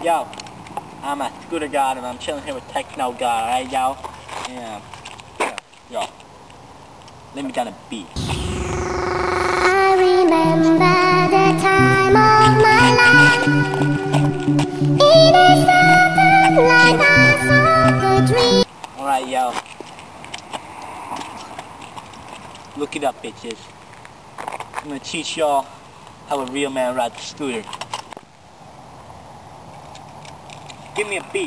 Yo, I'm a Scooter God and I'm chilling here with Techno God, alright, yo? Yeah. Yo. Let me down a beat. I remember the time of my life. It is something like I saw the dream. Alright, yo. Look it up, bitches. I'm gonna teach y'all how a real man rides a scooter. Give me a beat.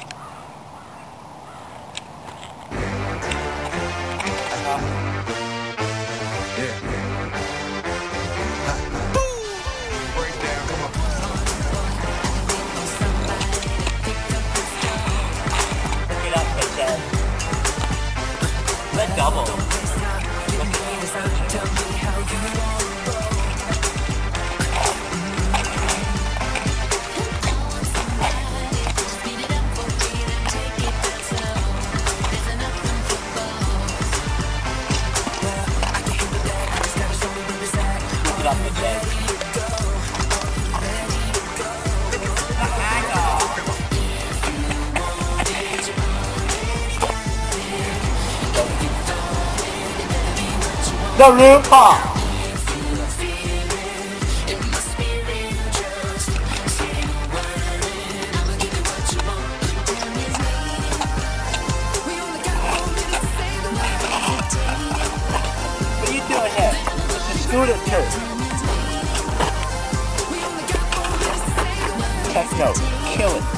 Look it up, bitches. Let double. Look it up, bitches. The roof pop. What are you doing here? It's a scooter turf. Techno, kill it.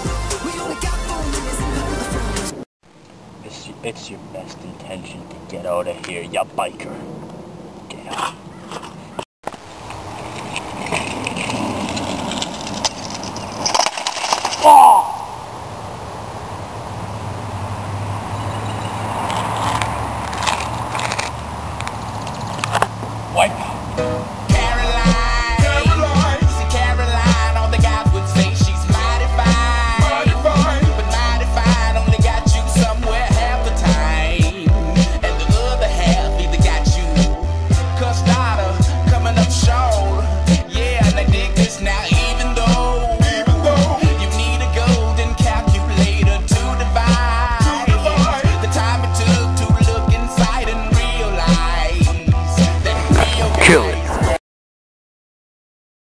It's your best intention to get out of here, ya biker. Get out. Oh! Wipe.